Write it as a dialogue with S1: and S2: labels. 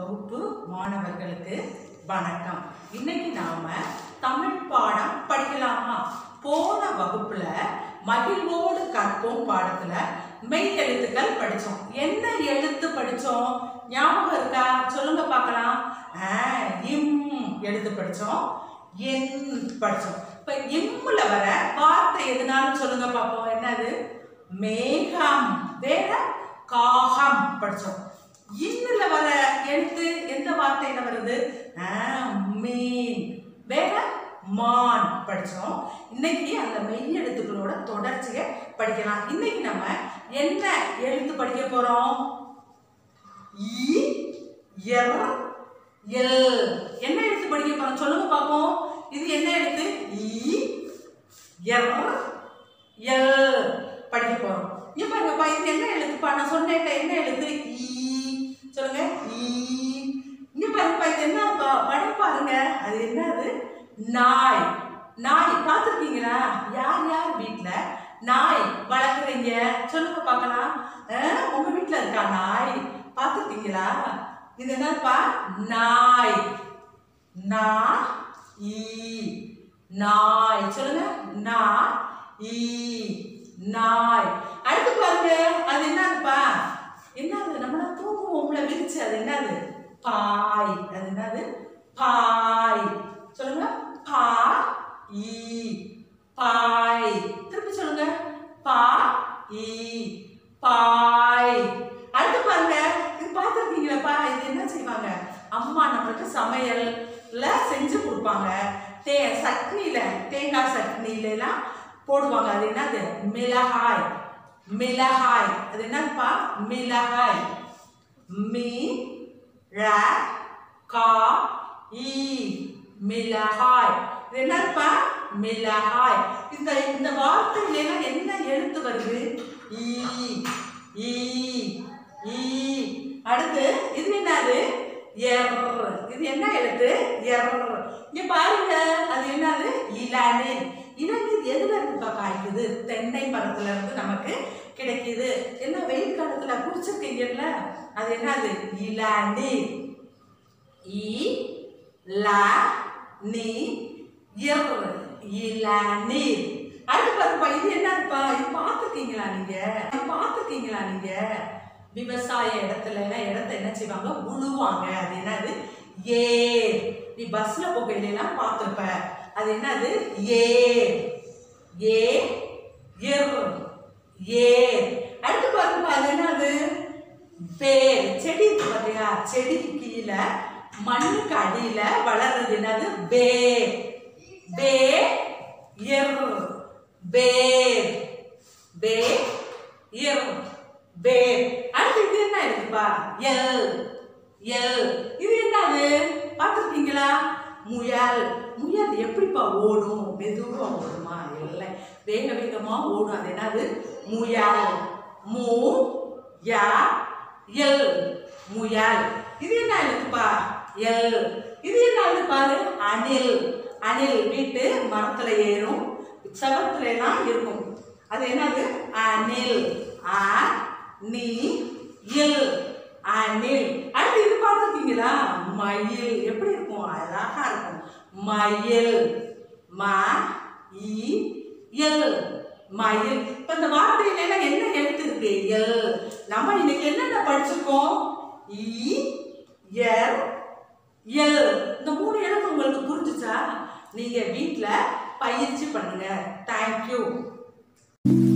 S1: வகுப்பு மாணவர்களுக்கு வணக்கம். இன்னைக்கு நாம தமிழ் பாடம் படிக்கலாமா? போன வகுப்புல மகிழ்வோடு கற்போம் பாடத்துல மெய் எழுத்துக்கள் படிச்சோம். என்ன எழுத்து படிச்சோம்? ஞாபகம் இருக்கா? சொல்லுங்க பார்க்கலாம். இம் எழுத்து படிச்சோம், என் படிச்சோம். இப்ப இம்ல வர வார்த்தை எதுனாலும் சொல்லுங்க பார்ப்போம். என்னது? மேகம். வேற காகம் படிச்சோம். இன்னுல வர எழுத்து எந்த வார்த்தையில வருது? மீன். வேற மான் படிச்சோம். இன்னைக்கு அந்த மெய் எழுத்துக்களோட தொடர்ச்சியை படிக்கலாம். இன்னைக்கு நம்ம என்ன எழுத்து படிக்க போறோம்? E R L. என்ன எழுத்து படிக்க போறோம்? சொல்லுங்க பாப்போம். இது என்ன எழுத்து? இ எர் எல் படிக்க போறோம். இங்க பாருங்கப்பா, இது என்ன எழுத்துப்பா? நான் சொன்னேன் என்ன எழுத்து? ஈ. சொல்லுங்க. ஈ. இங்க பாருங்கப்பா, இது என்னப்பா? படம் பாருங்க. அது என்னது? நாய். நாய் பார்த்துருக்கீங்களா? யார் யார் வீட்டுல நாய் வளர்க்குறீங்க? சொல்லுங்க பார்க்கலாம். உங்க வீட்டுல இருக்கா நாய்? பார்த்துருக்கீங்களா? இது என்னப்பா? நாய். நா ஈ நாய். சொல்லுங்க. நா ஈ நாய். அடுத்து பாருங்க, அது என்னதுப்பா? என்னது? நம்மள தூங்குவோம்ல விரிச்சு, அது என்னது? பாய். அது என்னது? பாய். சொல்லுங்க. பா ஈ பாய். திருப்பி சொல்லுங்க. பா ஈ பாய். அடுத்து பாருங்க, இது பார்த்துருக்கீங்களா? இது என்ன செய்வாங்க? அம்மா நம்மளுக்கு சமையல்ல செஞ்சு கொடுப்பாங்க. சட்னியில, தேங்காய் சட்னியில எல்லாம் போடுவாங்க. அது என்னது? மிளகாய். மிளகாய். அது என்னப்பா? மிளகாய். மீ ர கா ஈ மிளகாய். இது என்னப்பா? மிளகாய். இந்த வார்த்தையில என்ன எழுத்து வருது? ஈ ஈ ஈ. அடுத்து இது என்னது? எர். இது என்ன எழுத்து? எர். இங்க பாருங்க, அது என்னது? இளநீர். இளநீர் எதுல இருந்து காய்க்குது? தென்னை மரத்துல இருந்து நமக்கு கிடைக்குது. என்ன வெயில் காலத்துல குடிச்சிருக்கீங்கல்ல, அது என்னது? இளநீர். இ ல நீ எர் இளநீர். அடுத்து பாருப்பா, இது என்னப்பா? இது பார்த்துருக்கீங்களா நீங்க? பார்த்துருக்கீங்களா நீங்க? விவசாய இடத்துல இடத்த என்ன செய்வாங்க? உழுவாங்க. அது என்னது? ஏர். நீ பஸ்ல போகையிலாம் பார்த்துருப்ப. அது என்னது? ஏர். ஏ எர் ஏர். அடுத்து பாருங்க, அது என்னது? வேர். செடி இருக்கு பாத்தீங்களா? செடிக்கு கீழே மண்ணுக்கு அடியில வளர்றது என்னது? வேர். வே எர் வேர். வே எர் வேர். அடுத்து இது என்ன இருக்குப்பா? எல். எல். இது என்னது? பார்த்துருக்கீங்களா? முயல். முயல் எப்படிப்பா ஓடும்? மெதுவா ஓடுமா? இல்லை, வேக வேகமா ஓடும். அது என்னது? முயல். மு யா எல் முயல். இது என்ன இருக்குப்பா? எல். இது என்ன பாரு? அணில். அணில் வீட்டு மரத்துல ஏறும், செவத்துல எல்லாம் இருக்கும். அது என்னது? அணில். அ நீ இல் அணில். அடுத்து இது பார்த்துருக்கீங்களா? மயில். எப்படி இருக்கும்? அழகா இருக்கும். மயில். ம இ எல் மயில். இப்ப இந்த வார்த்தையில என்ன எழுத்து இருக்கு? எல். நம்ம இன்னைக்கு என்னென்ன படிச்சிருக்கோம்? E R L. இந்த 3 எழுத்து உங்களுக்கு புரிஞ்சுச்சா? நீங்க வீட்டுல பயிற்சி பண்ணுங்க. தேங்க்யூ.